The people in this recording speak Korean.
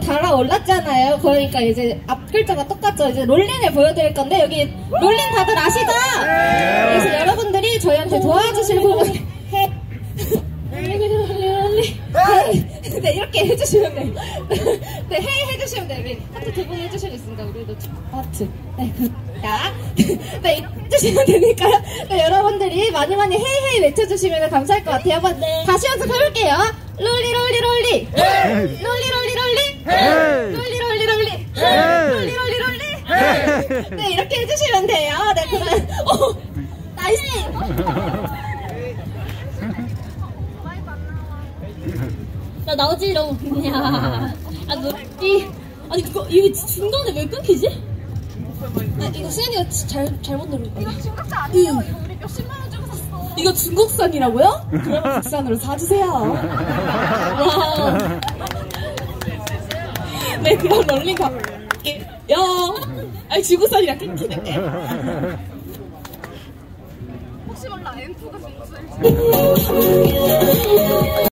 달아올랐잖아요. 그러니까 이제 앞 글자가 똑같죠. 이제 롤링을 보여드릴 건데 여기 롤링 다들 아시죠? 그래서 여러분들이 저희한테 도와주실 부분 네, 이렇게 해주시면 돼요. 네, 헤이 해주시면 돼요. 여기 하트 2번 해주시고 있으니까 우리도 하트. 네, 자, 네, 해주시면 되니까요. 네, 여러분들이 많이 헤이 외쳐주시면 감사할 것 같아요. 한번 다시 연습해볼게요. 롤리 롤리 롤리 롤리 롤리 롤리 롤리 롤리 롤리 롤리 롤리 롤리 네, 이렇게 해주시면 돼요. 네, 그러면 나이스. 나 나오지롱. 야, 아니 이거 중간에 왜 끊기지? 아, 이거 수현이가 잘못 누른 거야. 이거 중국산 아니에요? 이거 우리 몇십만 원 주고 샀어. 이거 중국산이라고요? 그럼 국산으로 사주세요. 와우. 네, 그럼 롤링 갈게요. 아니, 중국산이라 끊기네. 혹시 몰라 앰프가 중국산일지.